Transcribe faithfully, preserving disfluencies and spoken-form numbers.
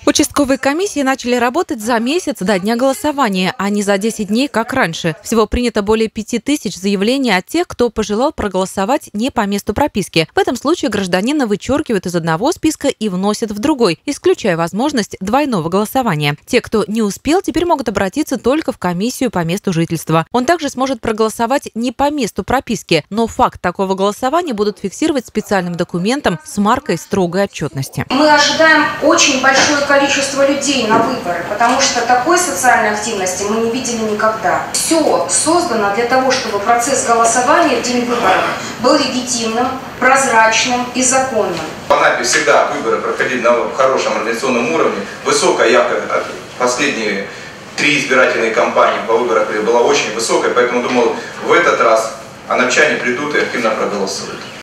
Участковые комиссии начали работать за месяц до дня голосования, а не за десять дней, как раньше. Всего принято более пяти тысяч заявлений от тех, кто пожелал проголосовать не по месту прописки. В этом случае гражданина вычеркивают из одного списка и вносят в другой, исключая возможность двойного голосования. Те, кто не успел, теперь могут обратиться только в комиссию по месту жительства. Он также сможет проголосовать не по месту прописки, но факт такого голосования будут фиксировать специальным документом с маркой строгой отчетности. Мы ожидаем очень большое количество людей на выборы, потому что такой социальной активности мы не видели никогда. Все создано для того, чтобы процесс голосования в день выборов был легитимным, прозрачным и законным. В Анапе всегда выборы проходили на хорошем организационном уровне. Высокая явка, последние три избирательные кампании по выборам была очень высокая, поэтому думал, в этот раз анапчане придут и активно проголосуют.